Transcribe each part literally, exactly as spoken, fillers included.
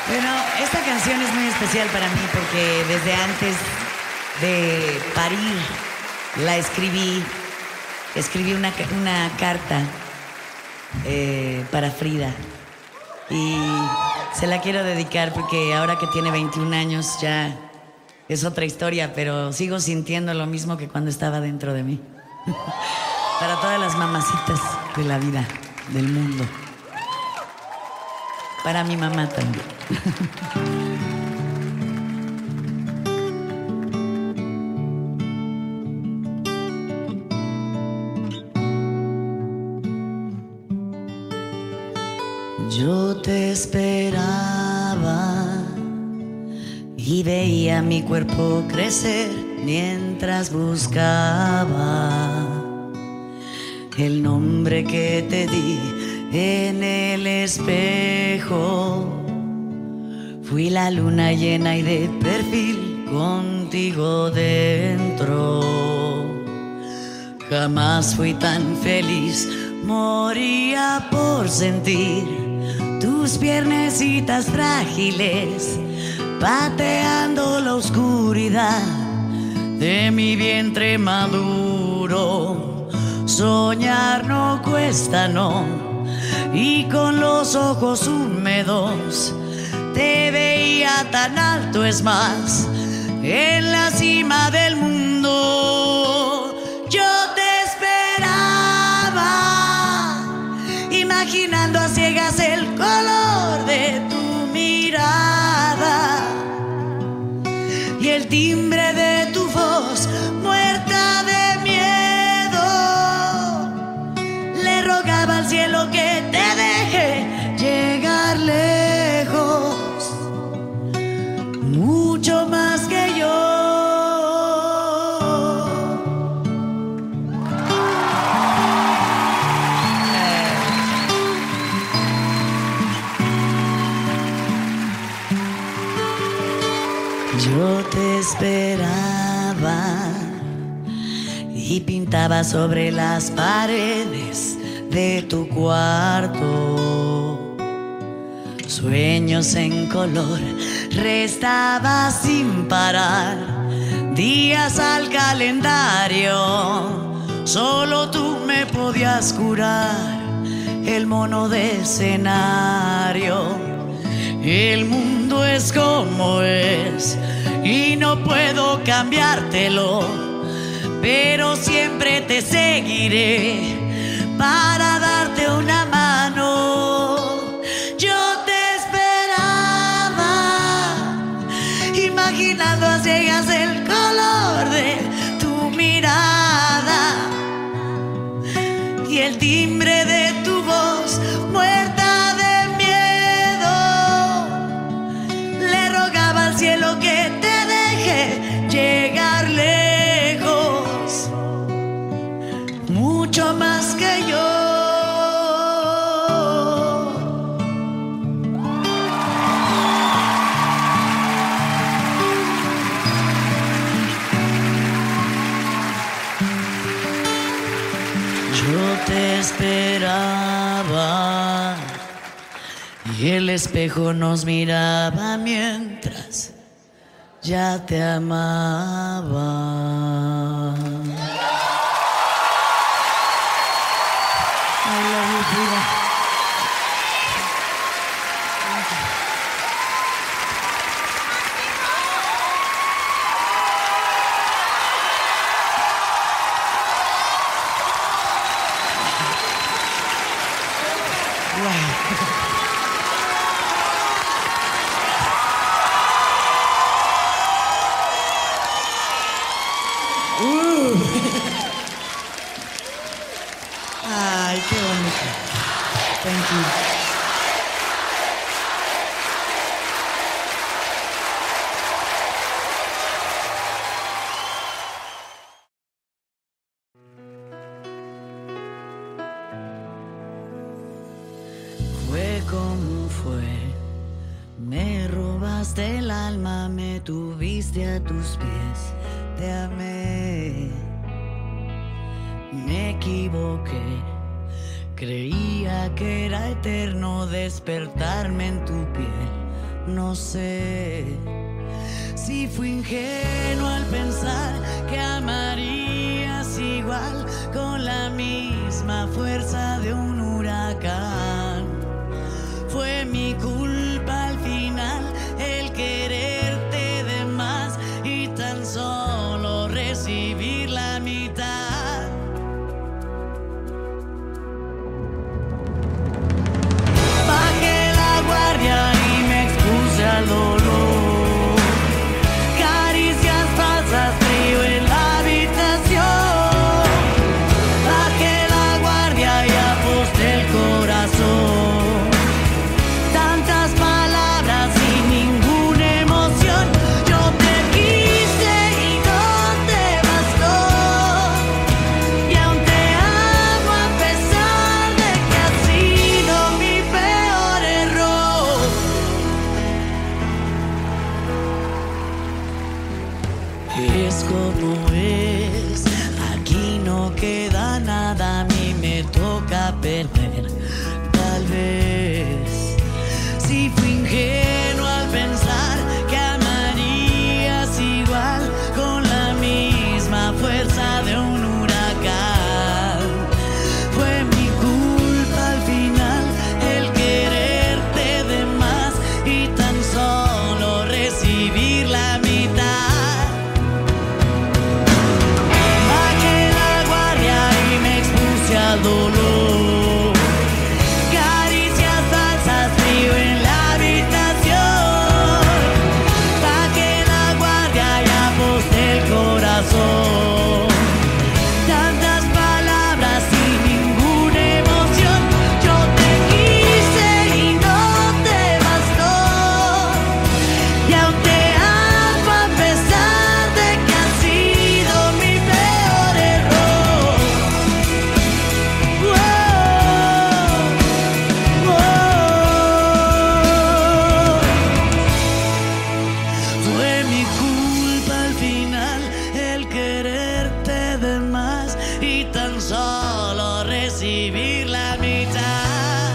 Bueno, esta canción es muy especial para mí porque desde antes de parir la escribí. Escribí una, una carta eh, para Frida y se la quiero dedicar porque ahora que tiene veintiún años ya es otra historia, pero sigo sintiendo lo mismo que cuando estaba dentro de mí. Para todas las mamacitas de la vida, del mundo. Para mi mamá también. Yo te esperaba y veía mi cuerpo crecer mientras buscaba el nombre que te di en el espejo. Fui la luna llena y de perfil contigo dentro. Jamás fui tan feliz, moría por sentir tus piernecitas frágiles pateando la oscuridad de mi vientre maduro. Soñar no cuesta, no, y con los ojos húmedos te veía tan alto, es más, en la cima del mundo. Yo te esperaba, imaginando a ciegas el color de tu mirada y el timbre de tu voz, muerta de miedo. Le rogaba al cielo que te deje llegar lejos, mucho más que yo. Yo te esperaba y pintaba sobre las paredes de tu cuarto sueños en color. Restaba sin parar días al calendario. Solo tú me podías curar el mono de escenario. El mundo es como es y no puedo cambiártelo, pero siempre te seguiré para darte una mano. Yo te esperaba, imaginando a ciegas el color de tu mirada y el timbre de tu voz, muerta de cielo que te deje llegar lejos, mucho más que yo. Yo te esperaba y el espejo nos miraba mientras ya te amaba. I love you, Frida. Wow. Uh. Ay, qué bonito. Thank you. Fue como fue, me robaste el alma, me tuviste a tus pies, te amé. Me equivoqué, creía que era eterno despertarme en tu piel. No sé si fui ingenuo al pensar que amarías igual, con la misma fuerza de un huracán. Fue mi culpa al final el quererte de más y tan solo recibir la mitad. Bajé la guardia y me expuse al dolor. Caricias falsas, frío en la habitación. Bajé la guardia y aposté el corazón. Tantas palabras sin ninguna emoción. Yo te quise y no te bastó. Y aún te amo a pesar de que ha sido mi peor error. Es como es, aquí no queda nada, a mí me toca perder. Tal vez si fui ingenuo al pensar que amarías igual, con la misma fuerza de un huracán. Fue mi culpa al final el quererte de más y tan solo recibir la mitad. Bajé la guardia y me expuse al dolor. Caricias falsas, frío en la habitación. Bajé la guardia y aposté el corazón. Tantas palabras sin ninguna emoción. Yo te quise y no te bastó. Y aún te amo a pesar de que ha sido mi peor error. Wow, wow. Fue mi culpa al final el quererte de más y tan solo recibir la mitad.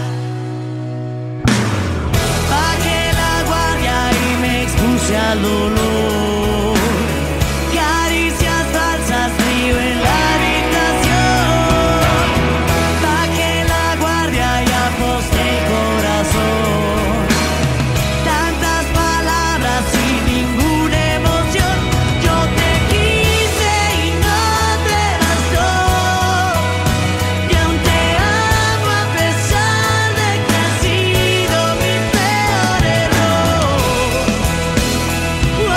Bajé la guardia y me expuse al dolor. Caricias falsas, frío en la habitación. Bajé la guardia y aposté el corazón. Tantas palabras sin ninguna emoción. Yo te quise y no te bastó. Y aún te amo a pesar de que ha sido mi peor error. Wow,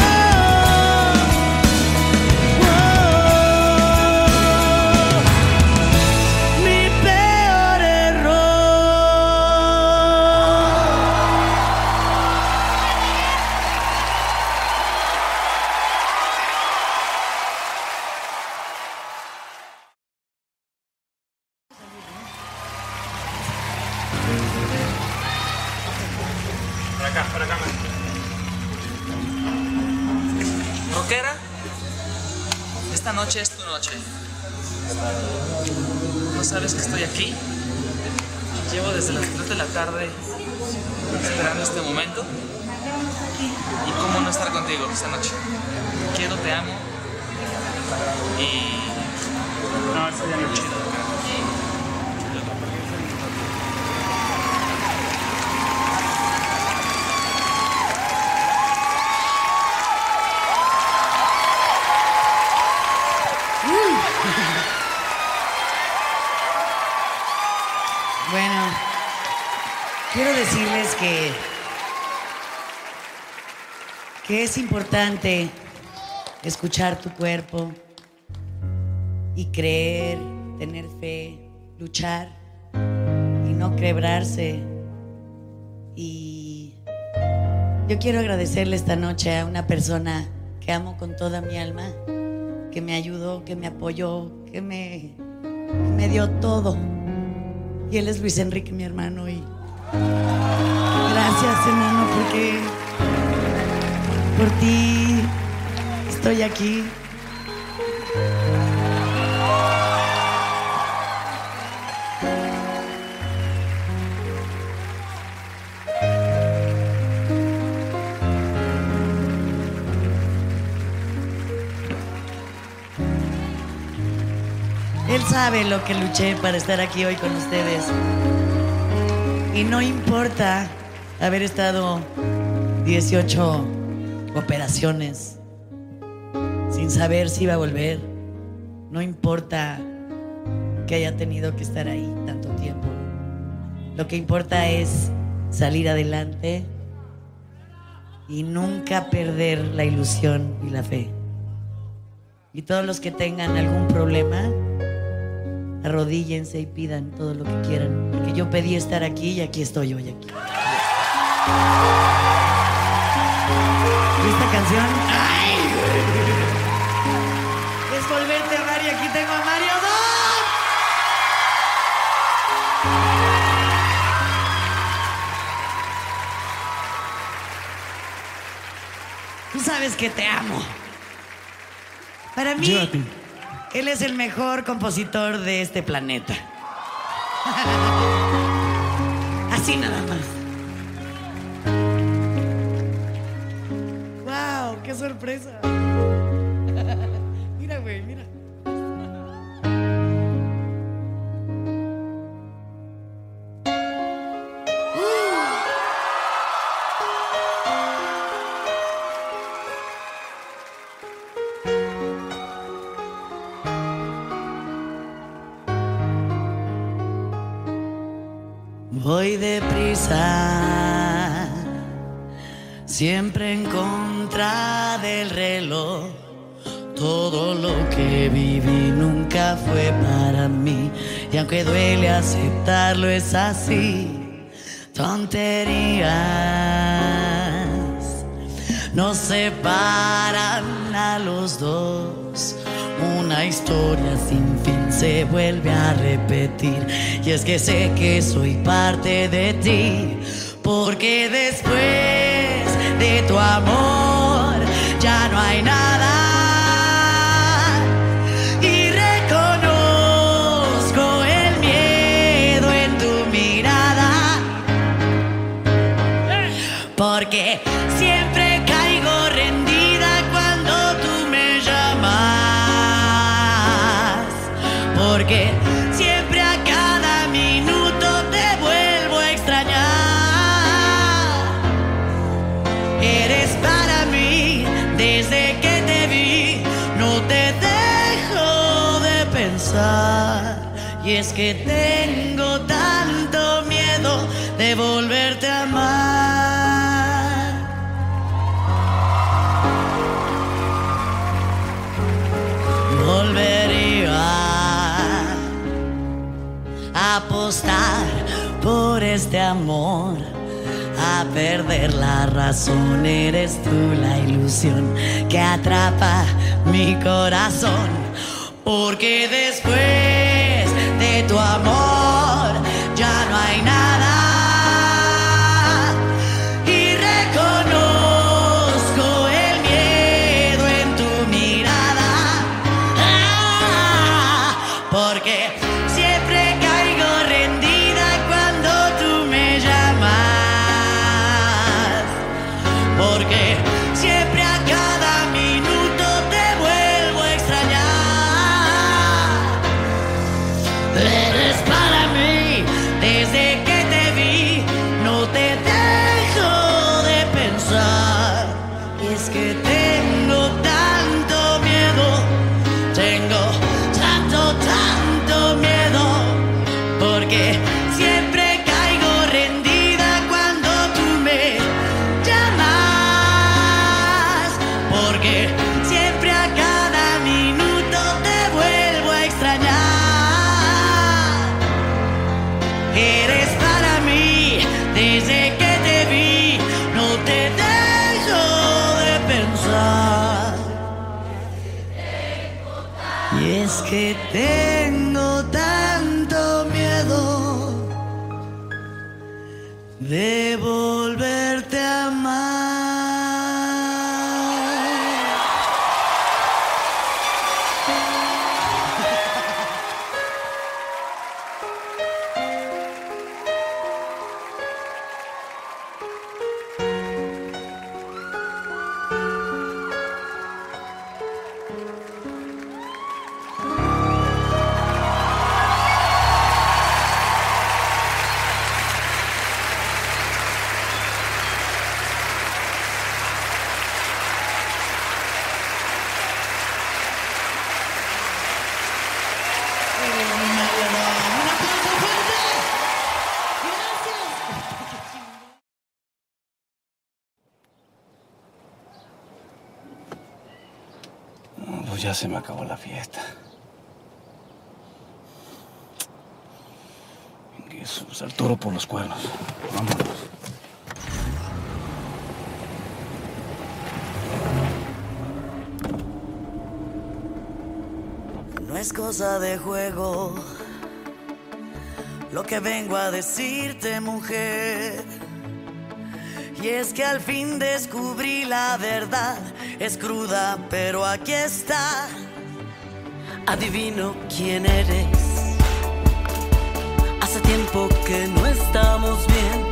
wow. Mi peor error. Por acá, por acá. Rockera, esta noche es tu noche. No sabes que estoy aquí. Llevo desde las tres de la tarde esperando este momento. Y cómo no estar contigo esta noche. Quiero, te amo. Y... no, esta ya no chido. Bueno, quiero decirles que, que es importante escuchar tu cuerpo y creer, tener fe, luchar y no quebrarse. Y yo quiero agradecerle esta noche a una persona que amo con toda mi alma, que me ayudó, que me apoyó, que me, que me dio todo. Y él es Luis Enrique, mi hermano. Y gracias, hermano, porque por ti estoy aquí. Él sabe lo que luché para estar aquí hoy con ustedes. Y no importa haber estado dieciocho operaciones sin saber si iba a volver. No importa que haya tenido que estar ahí tanto tiempo. Lo que importa es salir adelante y nunca perder la ilusión y la fe. Y todos los que tengan algún problema, arrodíllense y pidan todo lo que quieran, porque yo pedí estar aquí y aquí estoy hoy aquí. ¿Y esta canción? ¡Ay! Es Volverte a Amar y aquí tengo a Mario Dom. Tú sabes que te amo. Para mí, Yo a ti. Él es el mejor compositor de este planeta. Así nada más. ¡Wow! ¡Qué sorpresa! Mira, güey, mira. Voy deprisa, siempre en contra del reloj. Todo lo que viví nunca fue para mí, y aunque duele aceptarlo es así. Tonterías nos separan a los dos. Una historia sin fin se vuelve a repetir, y es que sé que soy parte de ti, porque después de tu amor ya no hay nada. Y reconozco el miedo en tu mirada, porque siempre caigo rendida cuando tú me llamas. Porque siempre a cada minuto te vuelvo a extrañar. Eres para mí, desde que te vi, no te dejo de pensar. Y es que tengo tanto miedo de volverte a amar. Volvería a apostar por este amor, a perder la razón. Eres tú la ilusión que atrapa mi corazón, porque después de tu amor ya no hay nada. Y reconozco el miedo en tu mirada, ah, porque siempre caigo rendida cuando tú me llamas. Porque siempre a cada minuto te vuelvo a extrañar. Eres para mí, desde que te vi, no te dejo de pensar. Y es que tengo tanto miedo, tengo tanto, tanto miedo, porque siempre caigo rendida cuando tú me llamas. Porque siempre a cada minuto te vuelvo a extrañar. Eres para mí, desde que te vi, no te dejo de pensar. Y es que tengo tanto miedo de volverte a amar. ya se me acabó la fiesta. Eso, pues al toro por los cuernos. Vámonos. No es cosa de juego lo que vengo a decirte, mujer. Y es que al fin descubrí la verdad. Es cruda, pero aquí está. Adivino quién eres. Hace tiempo que no estamos bien.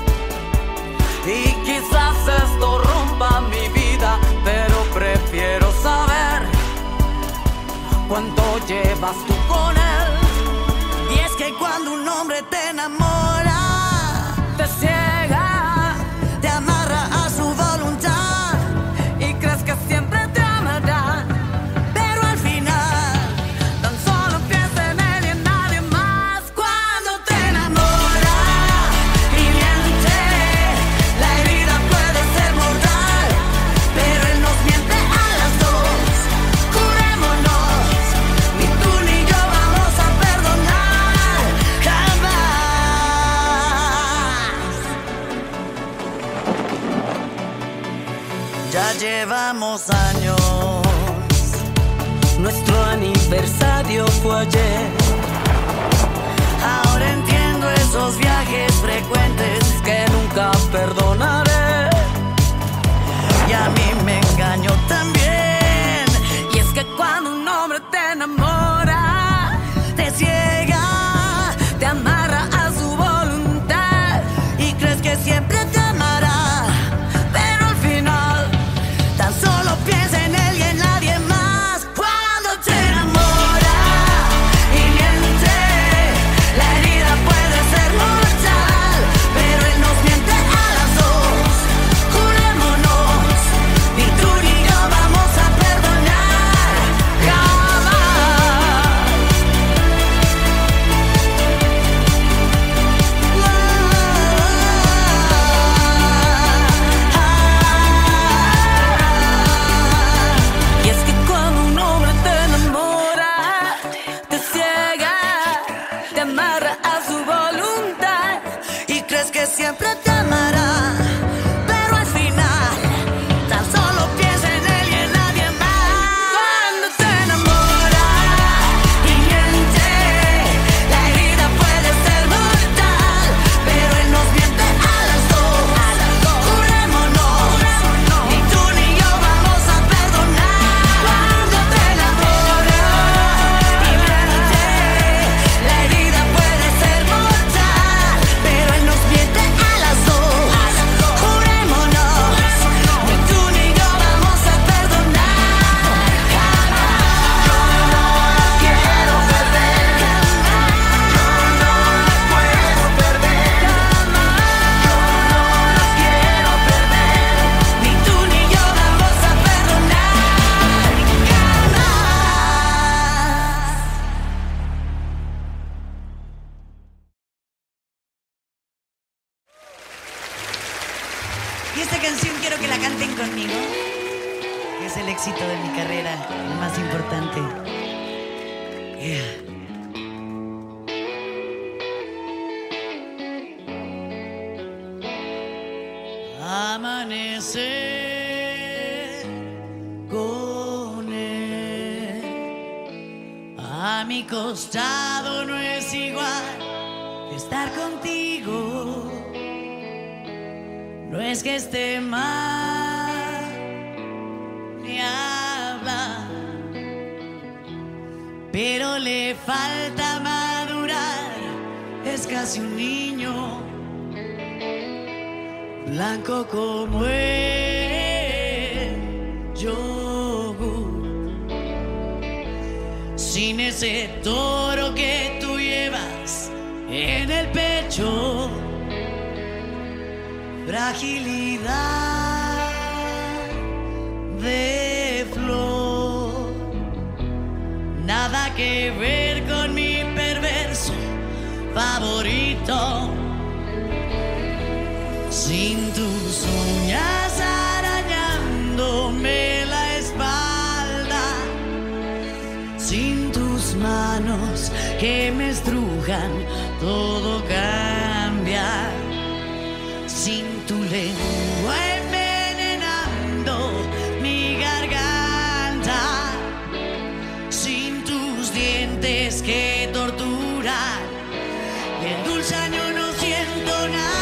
Y quizás esto rompa mi vida, pero prefiero saber cuánto llevas tú con él. Y es que cuando un hombre te enamora, te ciega, te amarra a su voluntad y crees que siempre te amará, pero al final tan solo piensa en él y en nadie más. Cuando te enamora y miente, la herida puede ser mortal, pero él nos miente a las dos. Jurémonos, ni tú ni yo vamos a perdonar jamás. Ya llevamos años, nuestro aniversario fue ayer. Ahora entiendo esos viajes frecuentes que nunca perdonaré. Y a mí me engañó también. Y es que cuando un hombre te enamora, te ciega, te amarra a su voluntad y crees que siempre te amará, pero al final tan solo piensa en él y en nadie más. Cuando te enamora y miente, la herida puede ser mortal, pero él nos miente a las dos. Jurémonos, ni tú ni yo vamos a perdonar jamás. Y es que cuando un hombre te enamora, te ciega, te amarra a su voluntad y crees que siempre te amará, pero al final tan solo piensa en él y en nadie más. Cuando te enamora y miente, la herida puede ser mortal, pero él nos miente a las dos. Jurémonos, ni tú ni yo vamos a perdonar. Cuando te enamora y miente, la herida puede ser mortal, pero él nos miente a las dos. Jurémonos, ni tú ni yo vamos a perdonar jamás. Yo no la quiero perder, yo no la puedo perder jamás. Yo no la quiero perder, ni tú ni yo vamos a perdonar jamás. Y esta canción quiero que la canten conmigo, que es el éxito de mi carrera, el más importante. Yeah. Amanecer con él a mi costado no es igual que estar contigo. No es que esté mal ni habla, pero le falta madurar. Es casi un niño, blanco como el yogur, sin ese toro que tú llevas en el pecho. Fragilidad de flor, nada que ver con mi perverso favorito. Sin tus uñas arañándome la espalda, manos que me estrujan, todo cambia. Sin tu lengua envenenando mi garganta, sin tus dientes que torturan, el dulce año no siento nada.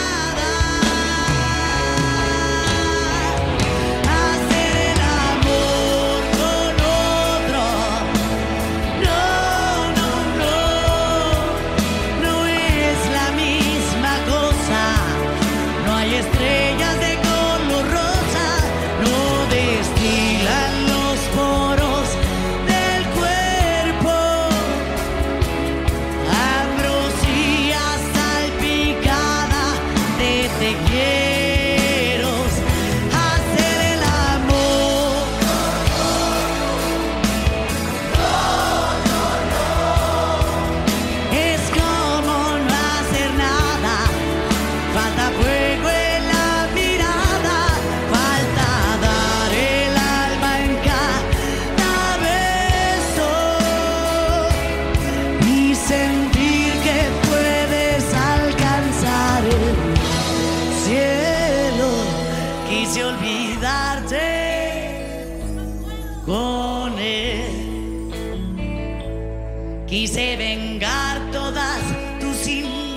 Quise vengar todas tus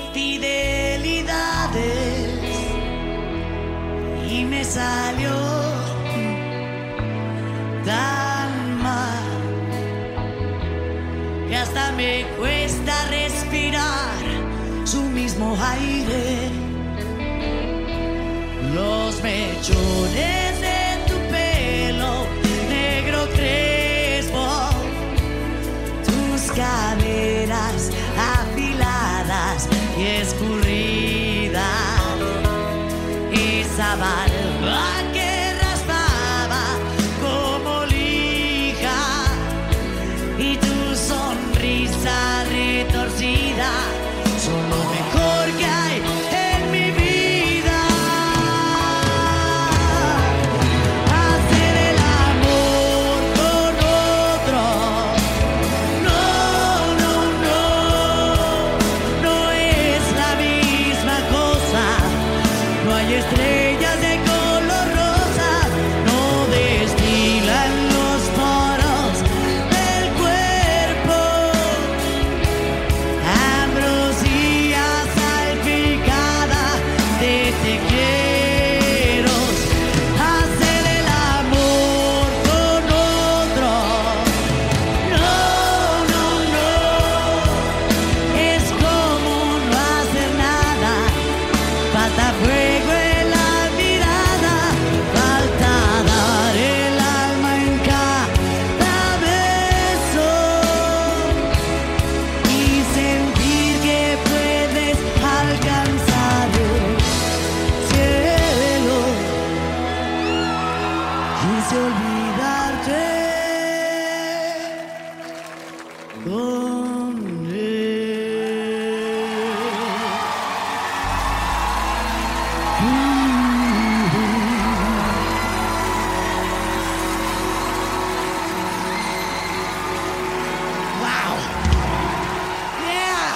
infidelidades y me salió tan mal que hasta me cuesta respirar su mismo aire. Los mechones de tu pelo negro crespo, caderas afiladas y escurridas, esa barba que raspaba como lija y tu sonrisa retorcida son lo mejor que hay en mi vida. Hacer el amor con otro, estrellas de color rosa no destilan los poros del cuerpo, ambrosía salpicada de te quiero. Hacer el amor con otro, no, no, no, es como no hacer nada, falta fuego. Quise olvidarte con él. Wow. Yeah.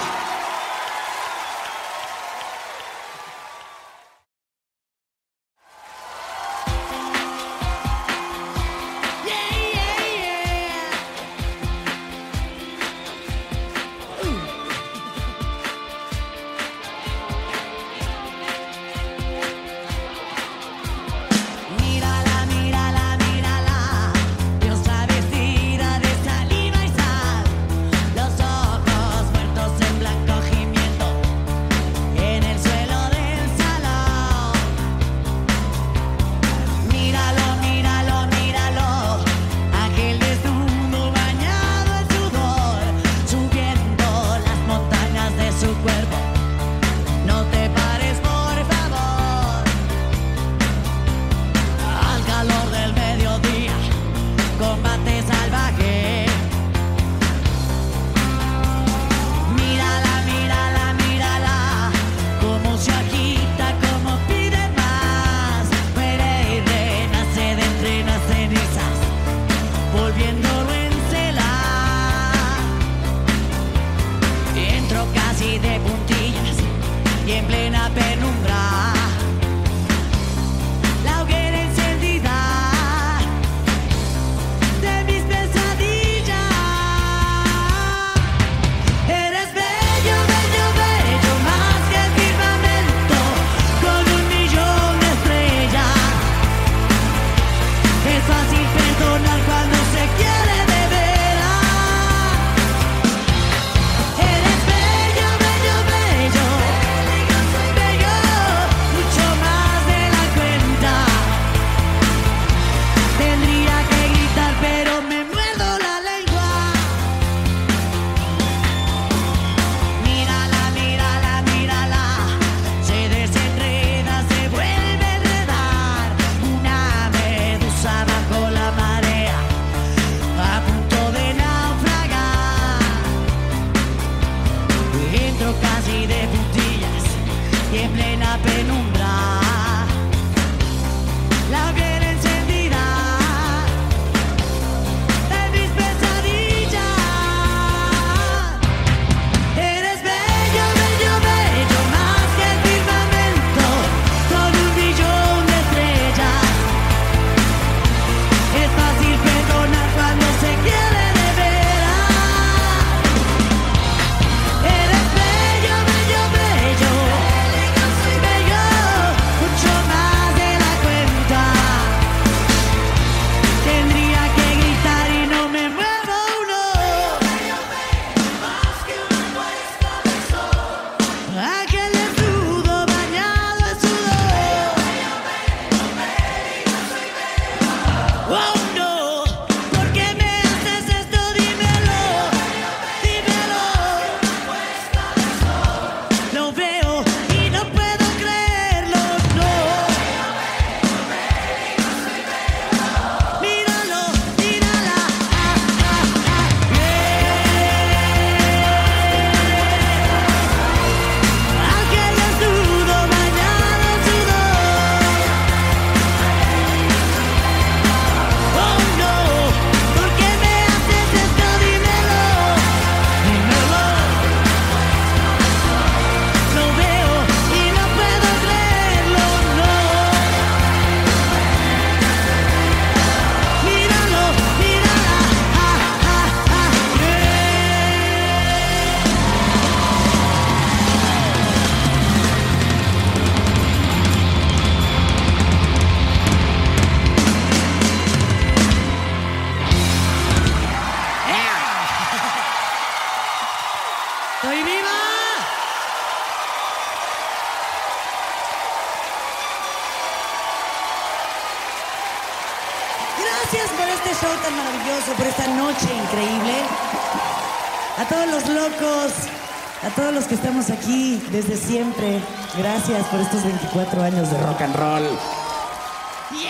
Gracias por este show tan maravilloso, por esta noche increíble. A todos los locos, a todos los que estamos aquí desde siempre, gracias por estos veinticuatro años de rock and roll. Yeah.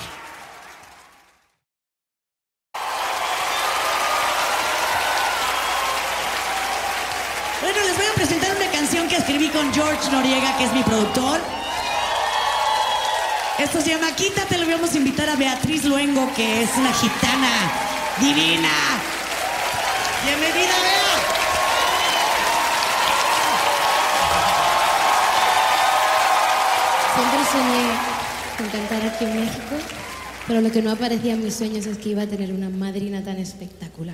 Bueno, les voy a presentar una canción que escribí con George Noriega, que es mi productor. Esto se llama Quítate. Le vamos a invitar a Beatriz Luengo, que es una gitana divina. Bienvenida, Bea. Siempre soñé con cantar aquí en México, pero lo que no aparecía en mis sueños es que iba a tener una madrina tan espectacular.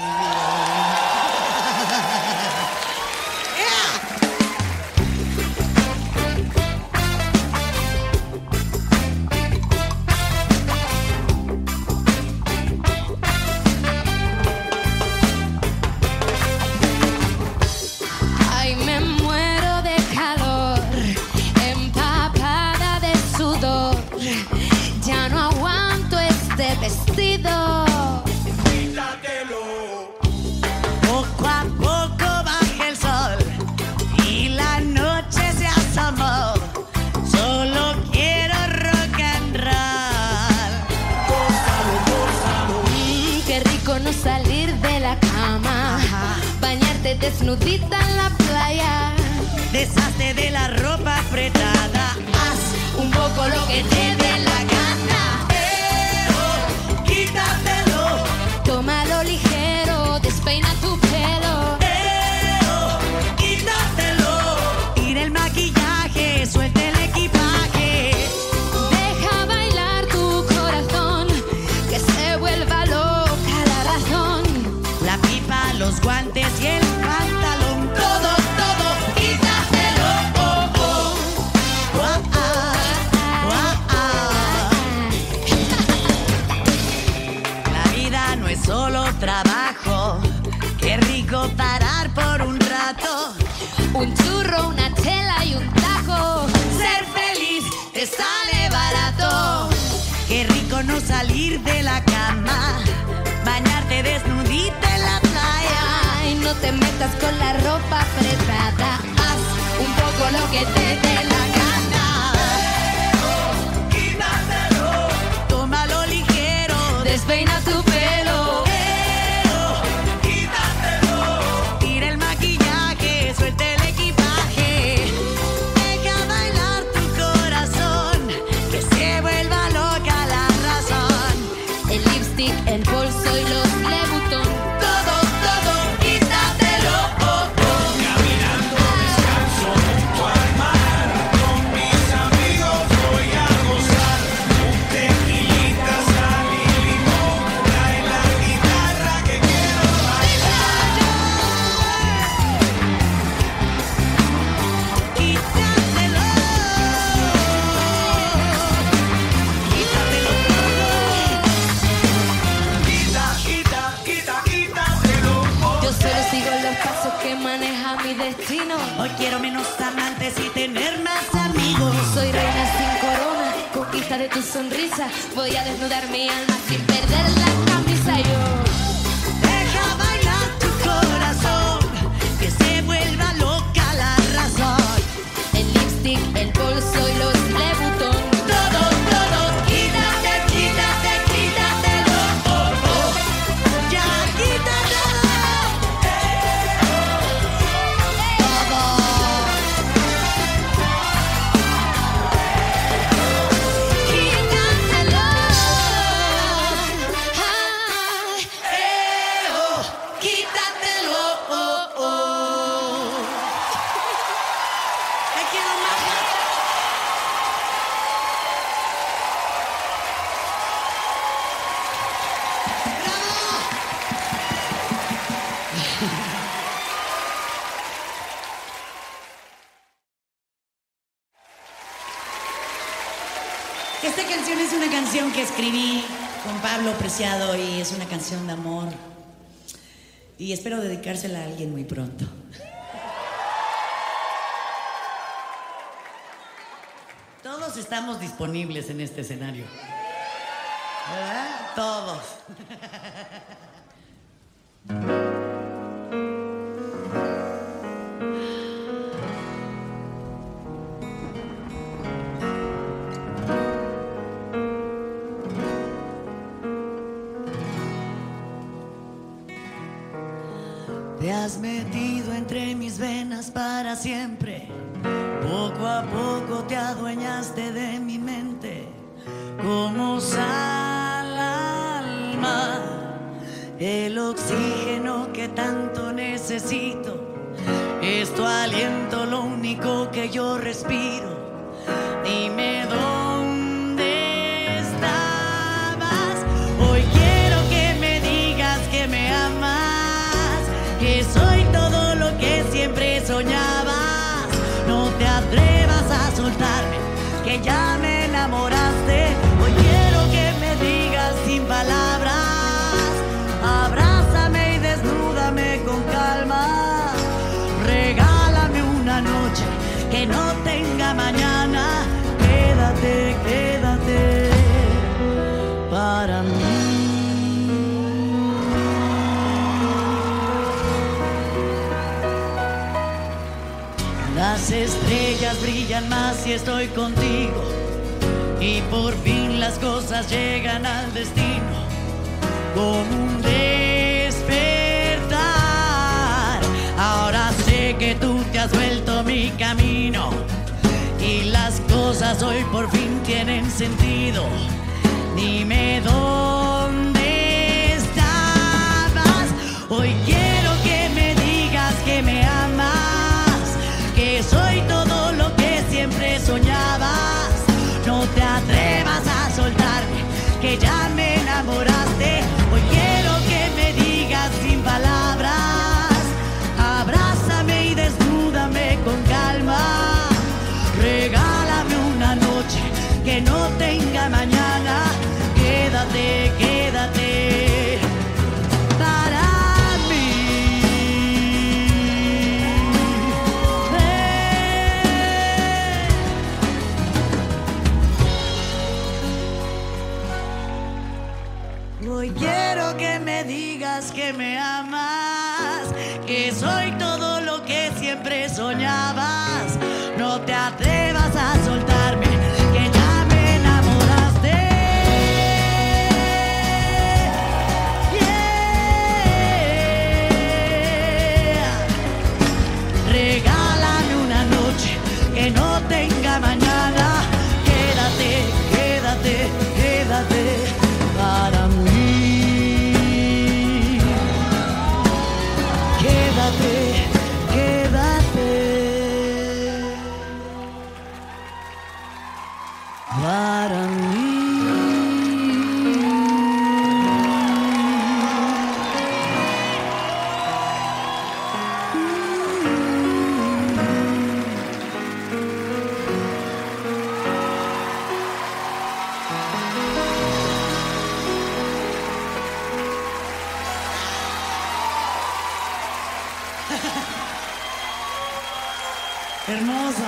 Vestido. Quítatelo. Poco a poco baja el sol y la noche se asomó. Solo quiero rock and roll. Gózalo, gózalo. Mm, qué rico no salir de la cama. Ajá. Bañarte desnudita en la playa. Deshazte de la ropa apretada. Haz un poco lo que te dé la gana. Quítatelo. Tómalo ligero, despeina tu pelo. Eh, oh, quítatelo. Tira el maquillaje, suelta el equipaje. Deja bailar tu corazón, que se vuelva loca la razón. La pipa, los guantes y el pantalón. Todo, todo, quítatelo. Oh, oh. Guau, guau, La vida no es solo trabajo. Qué rico parar por un rato. Un churro, una chela y un taco. Ser feliz te sale barato. Qué rico no salir de la cama. Bañarte desnudita en la playa. Ay, no te metas con la ropa apretada. Haz un poco lo que te dé la gana. Quítatelo. Tómalo ligero. Despeina tu pelo. Quítatelo. Tira el maquillaje, suelta el equipaje. Deja bailar tu corazón, que se vuelva loca la razón. El lipstick, el bolso y los Louboutin. Todo, todo, quítatelo. Oh, oh. Caminando descalzo junto al mar, con mis amigos voy a gozar. Un tequilita, sal y limón, trae la guitarra que quiero bailar. Quítatelo. Quítatelo todo. Quita, quita, quita, quítatelo. Yo solo sigo los pasos que maneja mi destino. Hoy quiero menos amantes y tener más amigos. Soy reina sin corona, conquista de tu sonrisa. Voy a desnudar mi alma sin perder la camisa yo. Deja bailar tu corazón, que se vuelva loca la razón. El lipstick, el bolso y los Louboutin. Todo, todo, quítate, quítate, quítatelo. Oh, oh. Ya quítatelo. Todo. Quítatelo. Ah, Eh, oh, quítatelo. Oh, oh. Te quiero más. Esta canción es una canción que escribí con Pablo Preciado y es una canción de amor. Y espero dedicársela a alguien muy pronto. Todos estamos disponibles en este escenario. ¿Verdad? Todos. Te has metido entre mis venas para siempre. Poco a poco te adueñaste de mi mente. Como sal al mar, el oxígeno que tanto necesito. Es tu aliento lo único que yo respiro. Dime dónde estabas. Hoy quiero que me digas que me amas, que soy todo lo que siempre soñabas. No te atrevas a soltarme, que ya me enamoraste. Hoy quiero que me digas sin palabras. Abrázame y desnúdame con calma. Regálame una noche que no tenga mañana. Quédate, quédate para mí. Las estrellas brillan más si estoy contigo, y por fin las cosas llegan al destino como un despertar. Ahora sé que tú te has vuelto mi camino y las cosas hoy por fin tienen sentido. Dime dónde estabas. Hoy quiero que me digas que me amas, que soy todo lo que siempre soñabas. No te atrevas a soltarme, que ya me enamoraste. Hoy quiero que me digas sin palabras. Abrázame y desnúdame con calma. Regálame una noche que no tenga mañana. Quédate, quédate para mí. Hoy quiero que me digas que me amas, que soy todo lo que siempre soñabas. No te atrevas a soltarme, que ya me enamoraste. Yeah. Regálame una noche que no tenga mañana. Quédate, quédate, quédate para mí. Quédate, quédate para mí. Hermoso.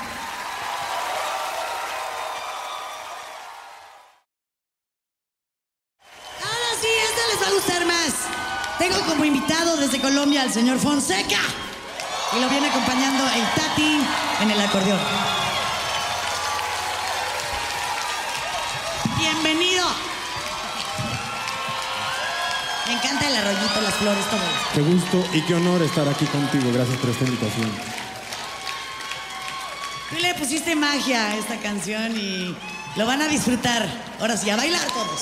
Ahora sí, esta les va a gustar más. Tengo como invitado desde Colombia al señor Fonseca y lo viene acompañando el Tati en el acordeón. Bienvenido. Me encanta el arroyito, las flores, todo. Qué gusto y qué honor estar aquí contigo. Gracias por esta invitación. Tú le pusiste magia a esta canción y lo van a disfrutar. Ahora sí, a bailar todos.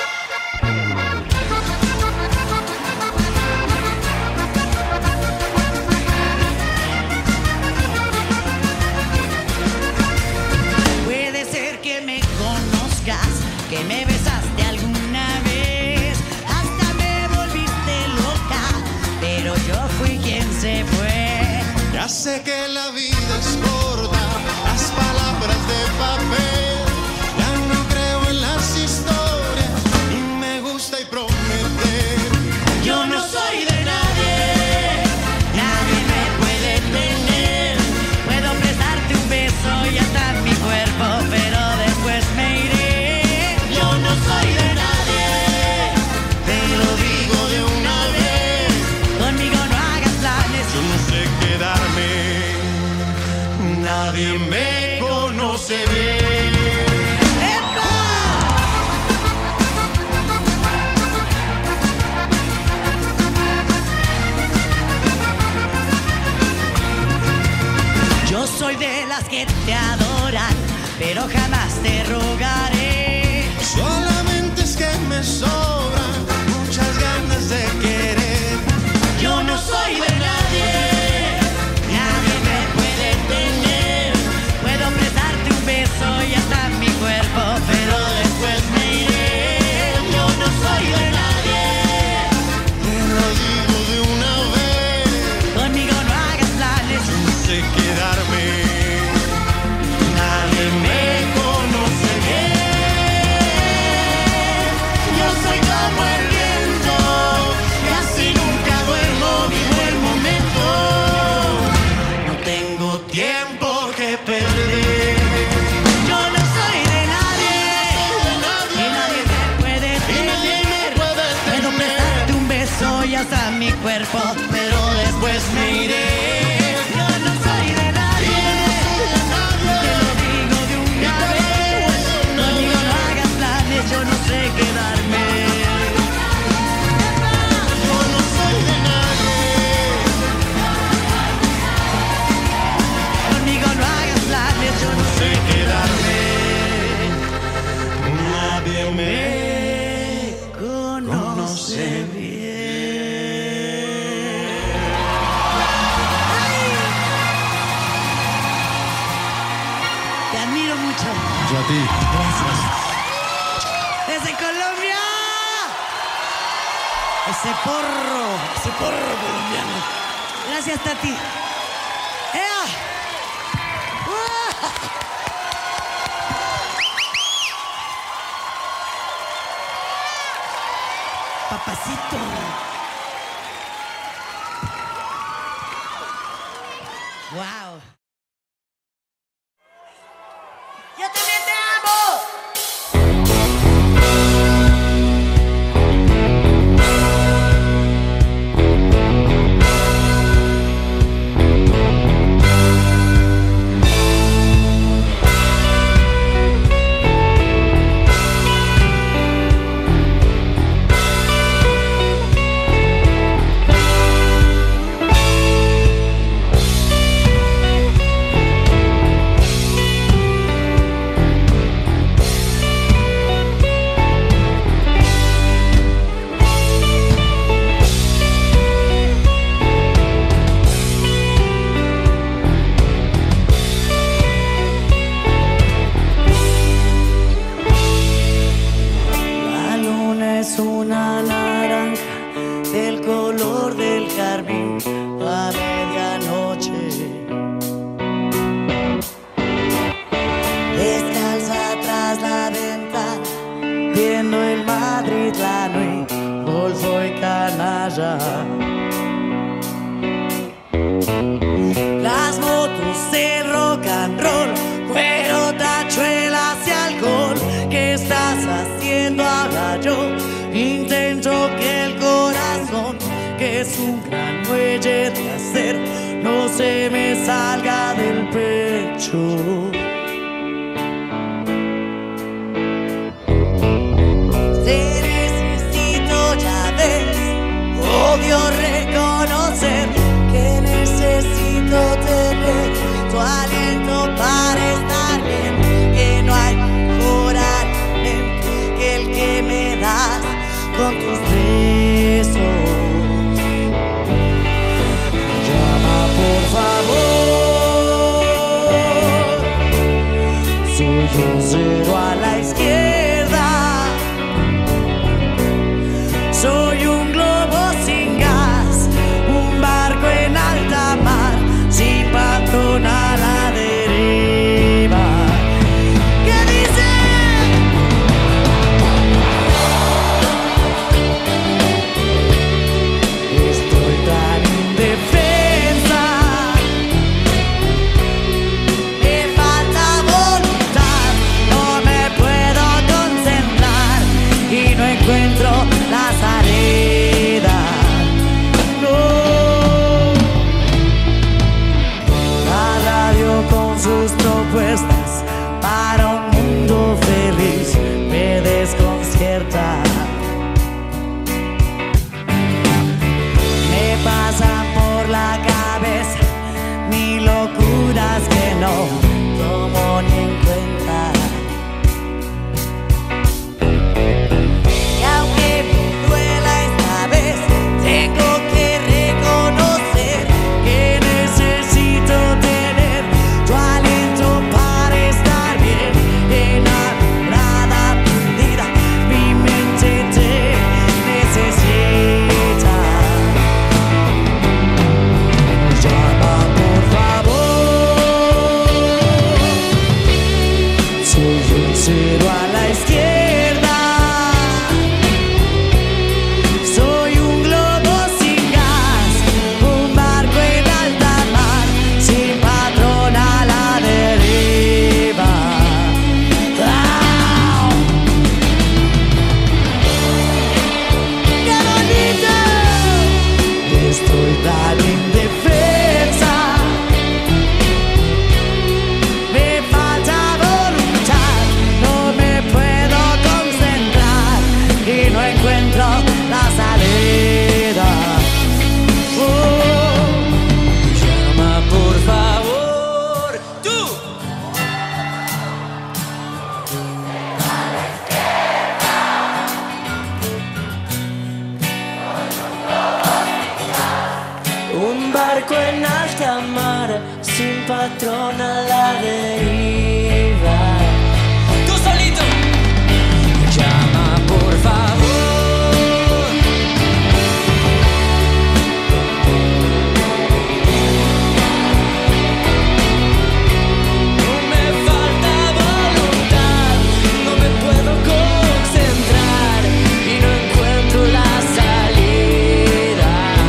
Puede ser que me conozcas, que me besaste alguna vez, hasta me volviste loca, pero yo fui quien se fue. Ya sé que la vida es corta, las palabras de papel. Ya no creo en las historias yo jamás te rogaré. Solamente es que me sobran muchas ganas de querer. Yo no soy de nadie, nadie me puede tener. Puedo prestarte un beso y hasta mi cuerpo, pero después me iré. Yo no soy de nadie, Te lo digo de una vez, conmigo no hagas planes. no sé quedarme. Nadie me conoce bien. Yo soy como el viento y así nunca duermo, vivo el momento. No tengo tiempo que perder. Yo no soy de nadie, y nadie me puede tener. Puedo prestarte un beso y hasta mi cuerpo, pero después me iré. Yo no soy de nadie, te lo digo de una vez. Conmigo no hagas planes, yo no sé quedarme. Yo no soy de nadie. Conmigo no hagas planes, yo no sé quedarme. Nadie me Conoce bien. Te admiro mucho. Yo a ti. Gracias. Desde Colombia. Ese porro, ese porro colombiano. Gracias, Tati. ¡Ea! ¡Uah! Papacito. Wow. Yo también te amo. La luna es una naranja del color del jardín a medianoche. Descalza tras la ventana, viendo el Madrid, la Nui, Golfo y Canalla. Las motos de rock and roll, cuero, tachuelas y alcohol. ¿Qué estás haciendo ahora yo? Intento que el corazón, que es un gran muelle de acero, no se me salga del pecho. Te necesito, ya ves, odio reconocer que necesito tener tu aliento para estar bien, que no hay mejor alimento que el que me das con tus besos. Llama por favor, soy un cero a la izquierda, soy un globo sin gas, un barco en alta mar, sin patrón a la deriva. ¿Qué dice? Estoy tan indefensa, me falta voluntad, no me puedo controlar. cero a la izquierda. Soy un globo sin gas, un barco en alta mar, sin patrón a la deriva. ¡Ah! ¡Qué bonito! Estoy tan indefensa. Me falta voluntad, no me puedo concentrar y no encuentro la salida. Oh, llama por favor, tú. Un barco en alta mar, sin patrón a la deriva. Tú solito. Llama por favor. No me falta voluntad, no me puedo concentrar y no encuentro la salida.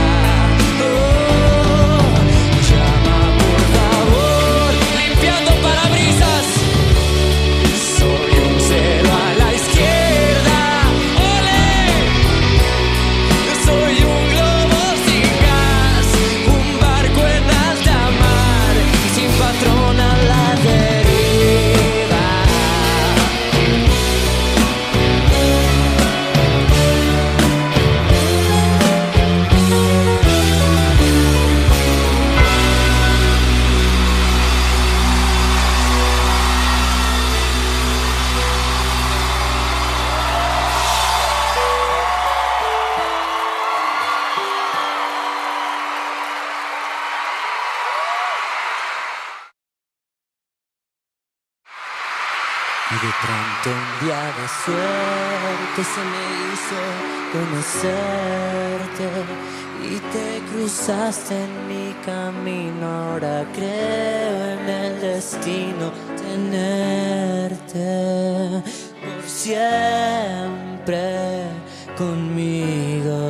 Oh, llama por favor, limpiando parabrisas. Soy un cero a la izquierda. ¡Ole! Soy un globo sin gas, un barco en alta mar, sin patrón a la deriva. Y de pronto un día de suerte se me hizo conocerte y te cruzaste en mi camino. Ahora creo en el destino tenerte por siempre conmigo.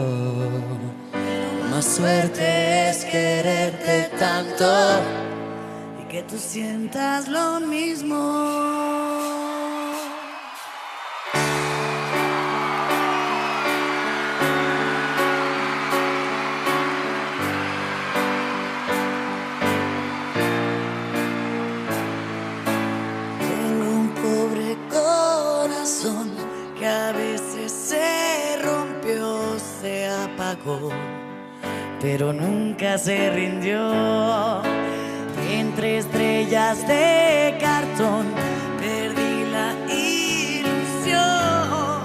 Más suerte es quererte tanto y que tú sientas lo mismo. Tengo un pobre corazón que a veces se rompió, se apagó, pero nunca se rindió. Entre estrellas de cartón perdí la ilusión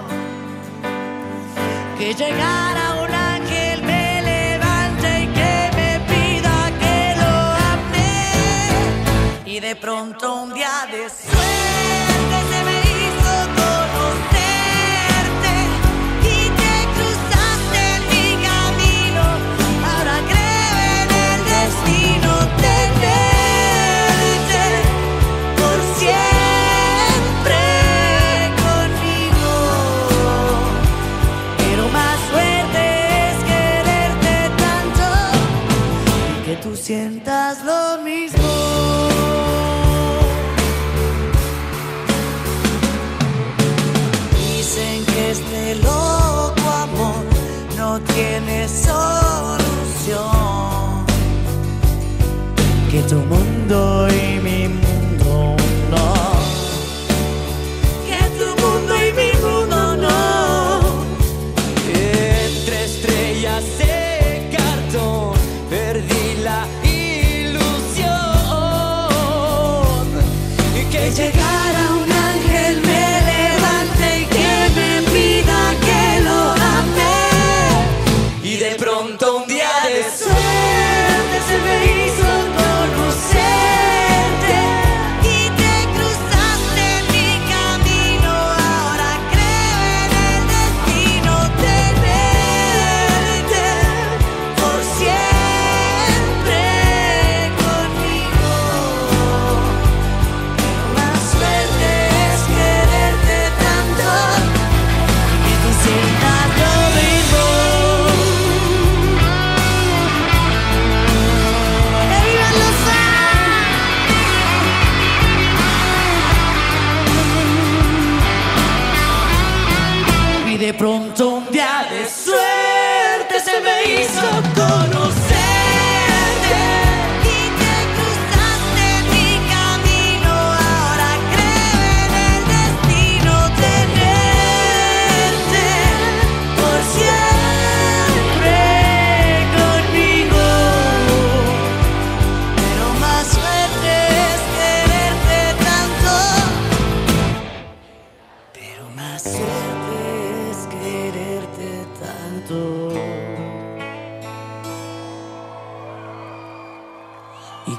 que llegara un ángel me levante y que me pida que lo ame. Y de pronto un día de suerte se me hizo conocerte y te cruzaste en mi camino. Ahora creo en el destino tenerte por siempre conmigo. Pero más suerte es quererte tanto y que tú sientas lo mismo. Dicen que este loco amor no tiene solución, que tu mundo y mi mundo no, que tu mundo y mi mundo no. Entre estrellas de cartón perdí la ilusión y que llegara un ángel me levante y que me pida que lo ame. Y de pronto un día de suerte se me hizo conocer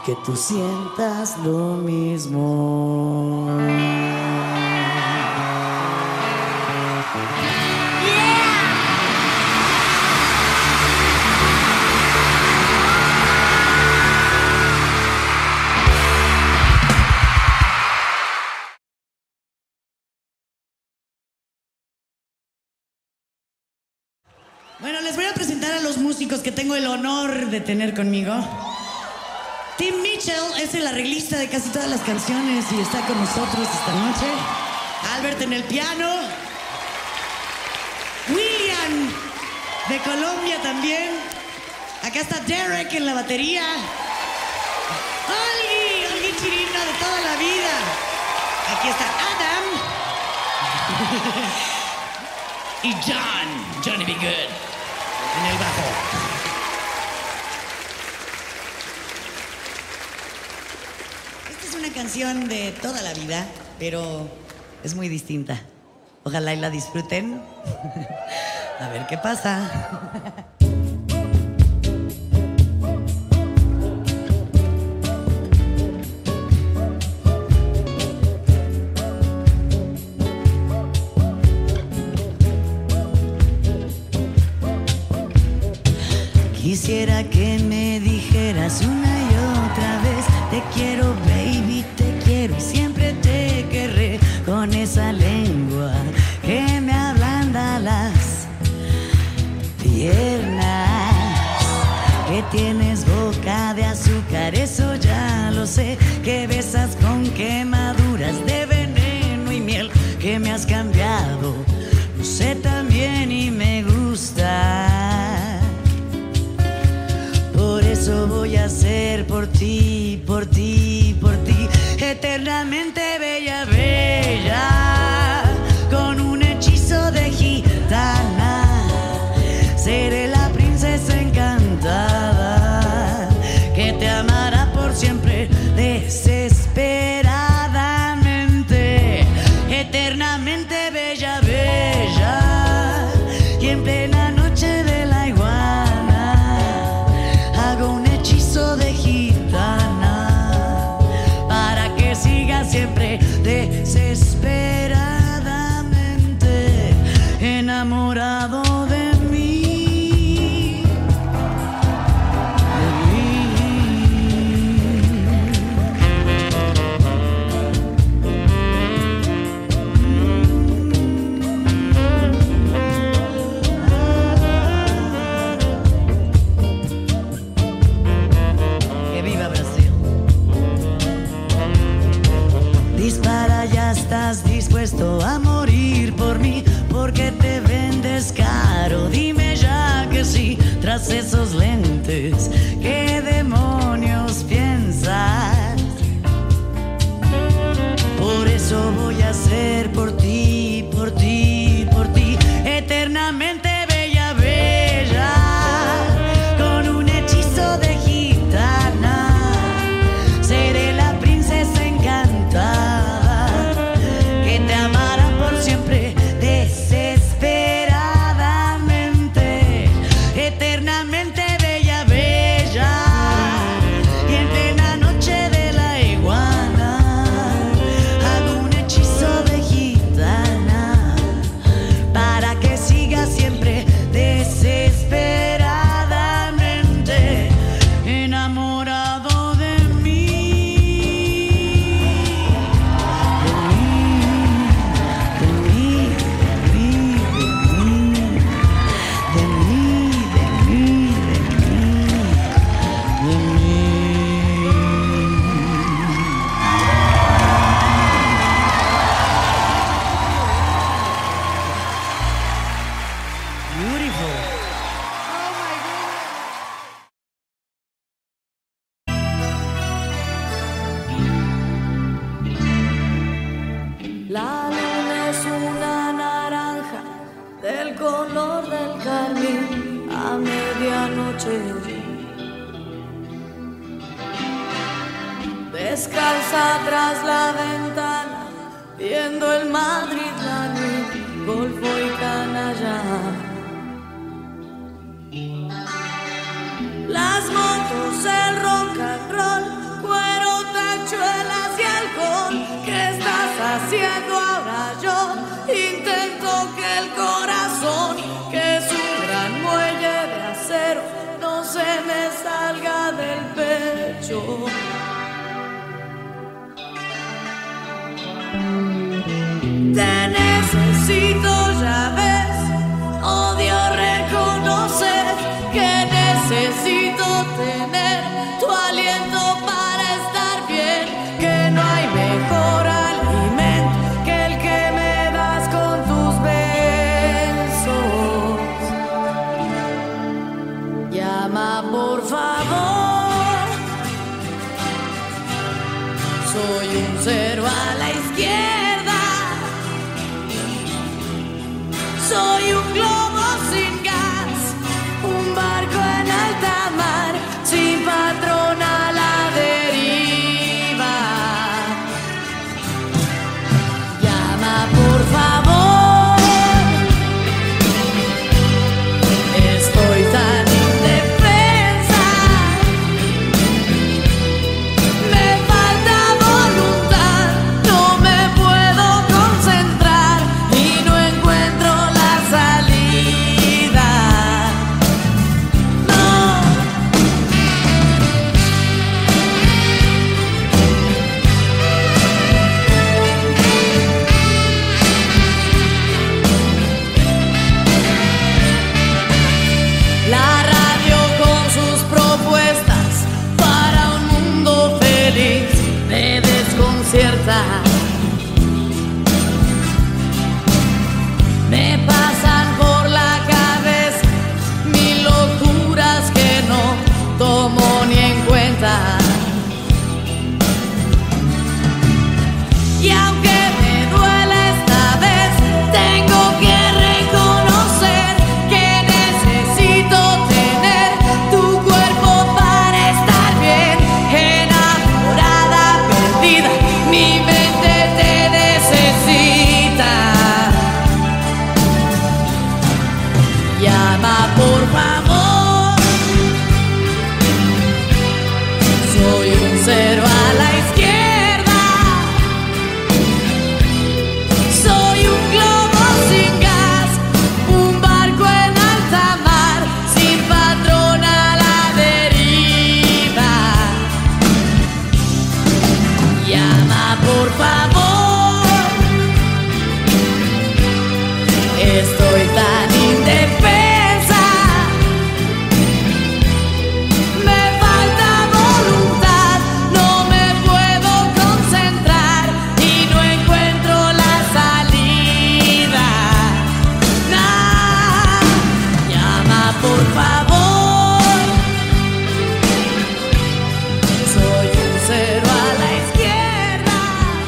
que tú sientas lo mismo. Bueno, les voy a presentar a los músicos que tengo el honor de tener conmigo. Tim Mitchell es el arreglista de casi todas las canciones y está con nosotros esta noche. Albert en el piano. William de Colombia también. Acá está Derek en la batería. Olgi, Olgi Chirino de toda la vida. Aquí está Adam. Y John, Johnny B. Good, en el bajo. Esta es una canción de toda la vida, pero es muy distinta. Ojalá y la disfruten. A ver qué pasa. Quisiera que me dijeras una y otra vez: te quiero, baby, te quiero y siempre te querré. Con esa lengua que me ablanda las piernas, que tienes boca de azúcar, eso ya lo sé. Que besas con quemaduras de veneno y miel, que me has cambiado, lo sé también y me gusta. Por eso voy a ser por ti, por ti, por ti, eternamente bella, bella, con un hechizo de gitana. Seré la princesa encantada, que te amará por siempre, desesperadamente, eternamente bella, bella, y en plena noche de la iguana hago un hechizo de gitana para que siga siempre desesperadamente enamorado de mí, de mí. Que viva Brasil. Dispara, ya estás dispuesto a morir por mí, porque te vendes caro. Dime ya que sí, tras esos lentes, ¿qué demonios piensas? Por eso voy a ser por ti, por ti, por ti, eternamente bella, bella, con un hechizo de gitana. Seré la princesa encantada, que te amará por siempre, desesperadamente, eternamente bella, bella, y en plena noche de la iguana hago un hechizo de gitana para que siga siempre desesperadamente enamorado de mí, de mí, de mí, de mí, de mí, de mí, de mí, de mí. Beautiful. La luna es una naranja del color del carmín a medianoche. Descalza tras la ventana, viendo el Madrid, la Nui, Golfo y Canalla. Las motos, el rock and roll, haciendo ahora yo? Intento que el corazón, que es un gran muelle de acero, no se me salga del pecho. Te necesito, ya ves, odio reconocer que necesito tener tu aliento para estar bien, que no hay mejor alimento que el que me das con tus besos. Llama por favor, soy un cero a la izquierda, soy un globo sin gas, un barco en alta mar, sin patrón a la deriva. Llama por favor, estoy tan indefensa, me falta voluntad, no me puedo concentrar y no encuentro la salida. No. La radio con sus propuestas para un mundo feliz me desconcierta. Me pasan por la cabeza mil locuras que no tomo ni en cuenta. Y aunque me duele esta vez, tengo que reconocer que necesito tener tu cuerpo para estar bien. Enamorada, perdida, mi mente te necesita. Llama por favor, soy un cero a la izquierda, soy un globo sin gas, un barco en alta mar, sin patrón a la deriva. Llama por favor, estoy tan indefensa, me falta voluntad, no me puedo concentrar y no encuentro la salida. Nah. Llama por favor, soy un cero a la izquierda,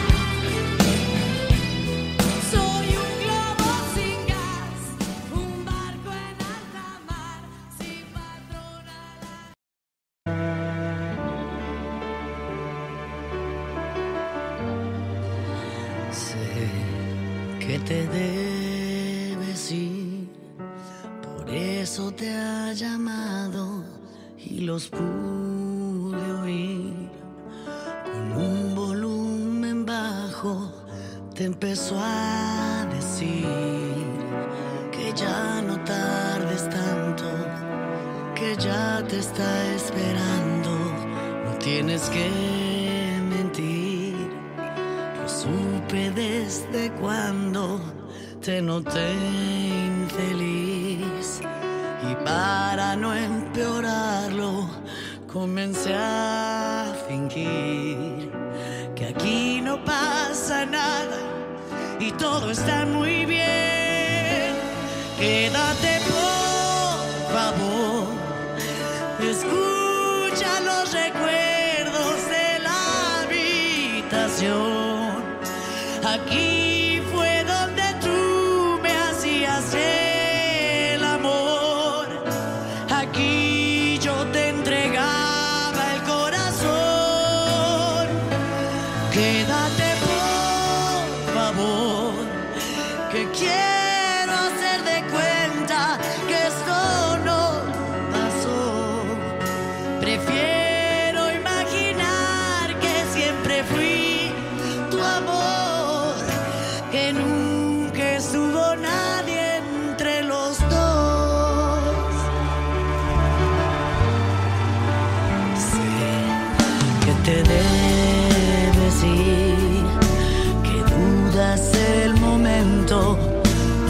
soy un globo sin gas, un barco en alta mar, sin patrón a la... Sé que te debes ir, por eso te ha llamado y los pude oír. Con un volumen bajo te empezó a decir que ya no tardes tanto, que ya te está esperando, no tienes que mentir. Lo supe desde cuando te noté infeliz y para no empeorarlo comencé a fingir que aquí no pasa nada y todo está muy bien. Quédate por favor, escucha los recuerdos de la habitación. Aquí fue donde tú me hacías el amor. Aquí yo te entregaba el corazón. Quédate por favor, que quiero hacer de cuenta que esto no pasó. Prefiero imaginar que siempre fui tu amor.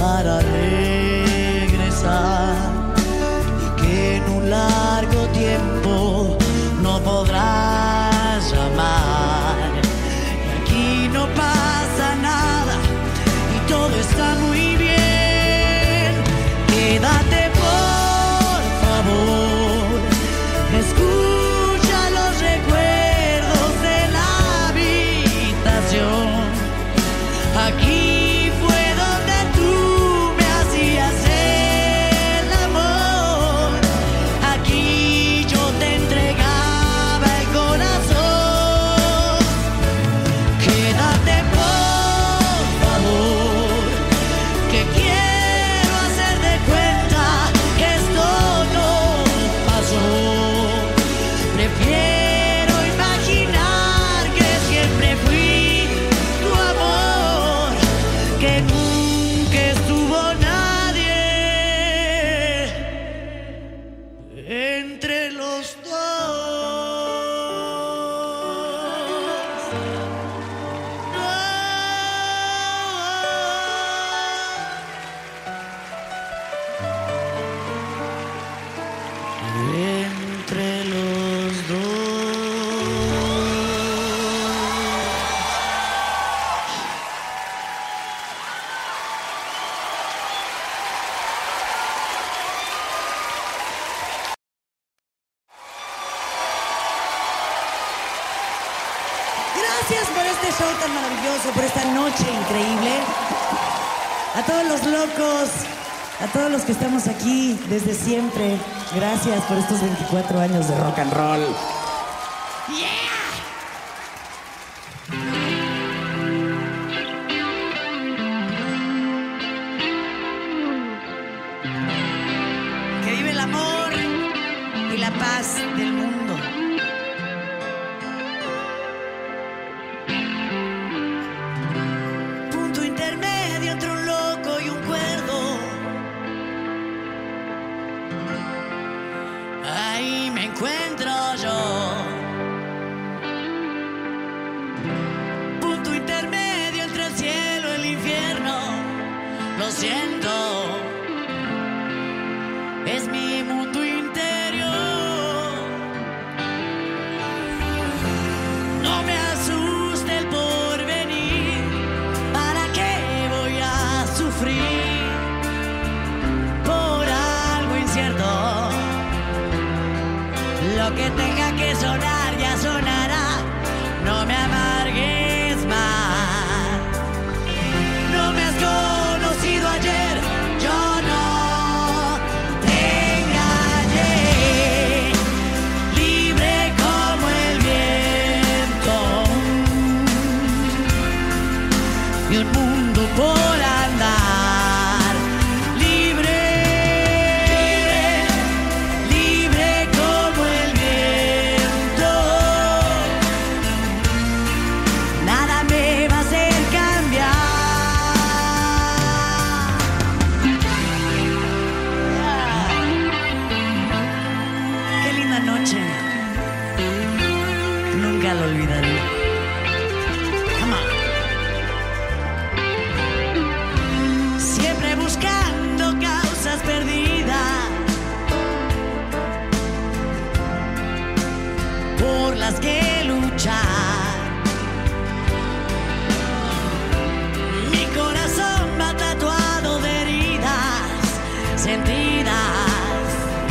para regresar y que en un largo tiempo no podrás llamar. Y aquí no pasa nada y todo está muy bien. Quédate por favor, escucha los recuerdos de la habitación. Aquí fue donde tú me hacías el amor. Aquí yo te entregaba el corazón. Quédate por favor, que quiero hacer de cuenta que esto no pasó. Prefiero imaginar que siempre fui tu amor, que nunca estuvo nadie entre los dos. Entre los dos. Gracias por este show tan maravilloso, por esta noche increíble. A todos los locos, a todos los que estamos aquí desde siempre, gracias por estos veinticuatro años de rock and roll. Que vive el amor y la paz del mundo. Punto intermedio entre un loco y un cuerdo. Ahí me encuentro yo. Punto intermedio entre el cielo y el infierno. Lo siento, es mi mundo interior. No me asuste el porvenir. ¿Para qué voy a sufrir por algo incierto? Lo que tenga que sonar ya sonará. No me amargues más. No me has conocido ayer. Yo no te engañé. Libre como el viento y un mundo por andar. Libre, libre como el viento. Nada me va a hacer cambiar. Qué linda noche. Nunca lo olvidaré. Come on. Siempre buscando causas perdidas por las que luchar. Mi corazón va tatuado de heridas sentidas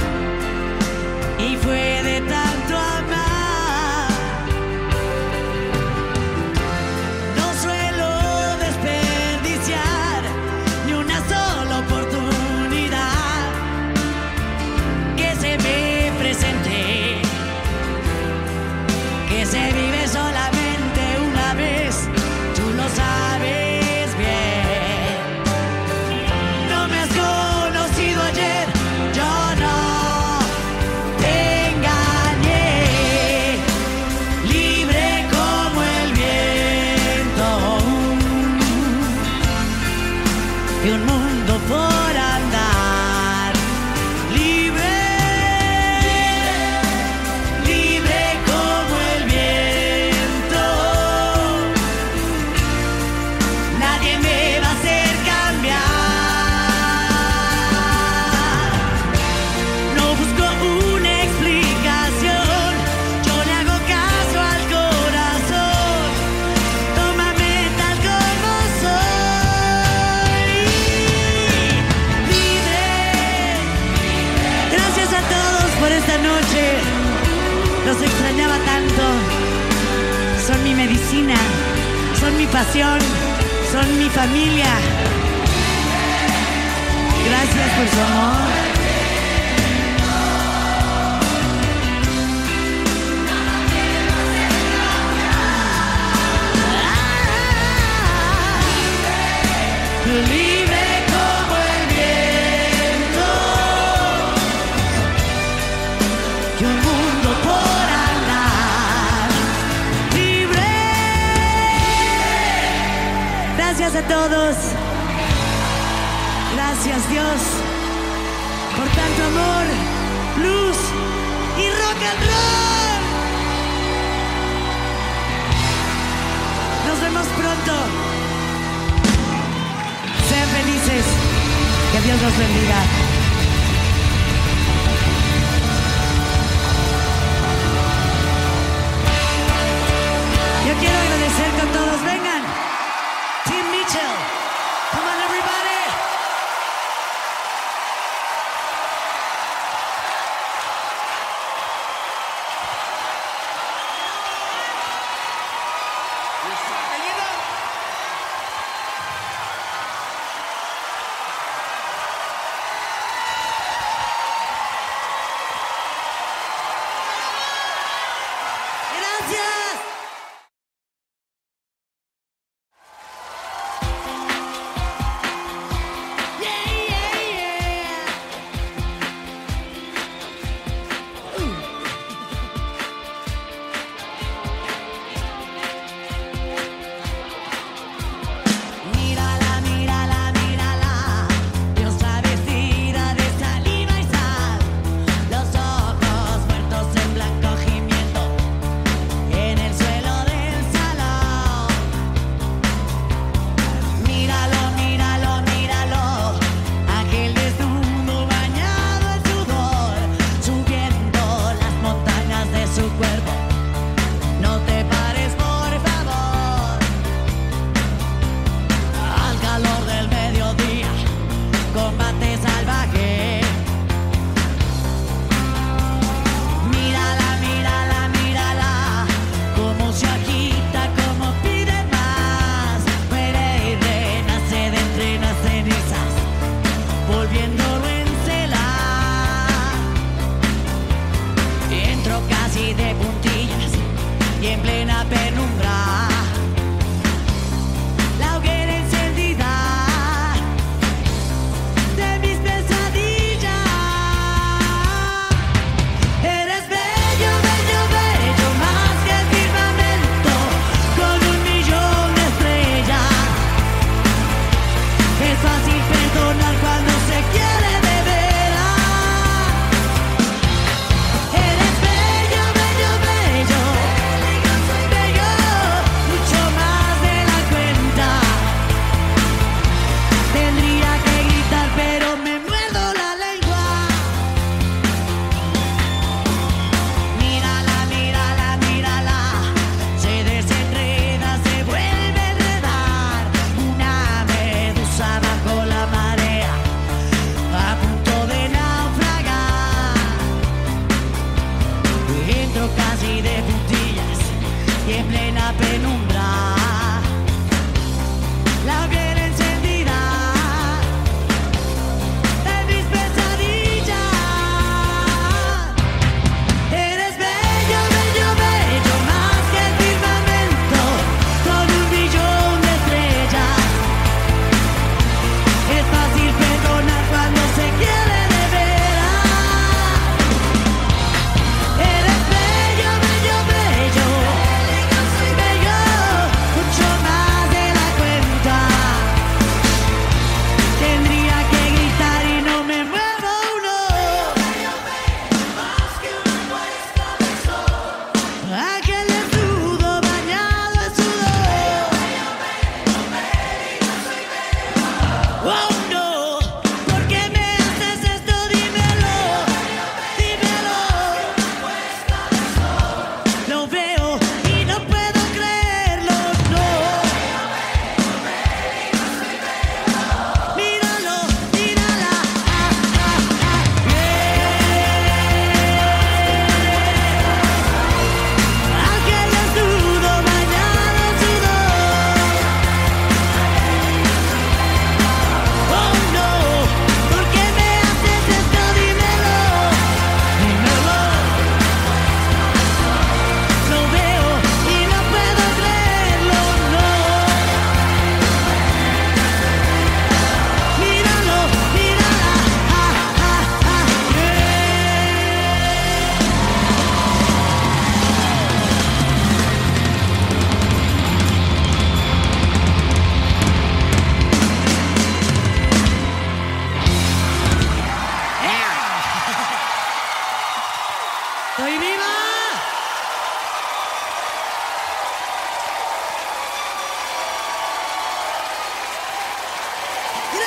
y fue de tanto amar. No suelo desperdiciar ni una sola oportunidad que se me presente, que se vive solamente una vez, tú lo sabes bien. No me has conocido ayer, yo no te engañé. Libre como el viento y un mundo por andar. Libre, libre como el viento. Nadie me va a hacer cambiar. Los extrañaba tanto. Son mi medicina, son mi pasión, son mi familia. Gracias por su amor. Libre como el viento, y un mundo por andar, libre. Gracias a todos. Gracias, Dios, por tanto amor, luz y rock and roll. Nos vemos pronto. Sean felices. Que Dios los bendiga. Yo quiero agradecer con todos. Vengan. Team Mitchell. Come on, everybody. Gracias.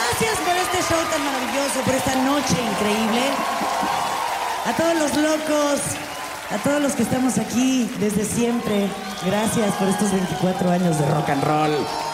Gracias por este show tan maravilloso, por esta noche increíble. A todos los locos, a todos los que estamos aquí desde siempre, gracias por estos veinticuatro años de rock and roll.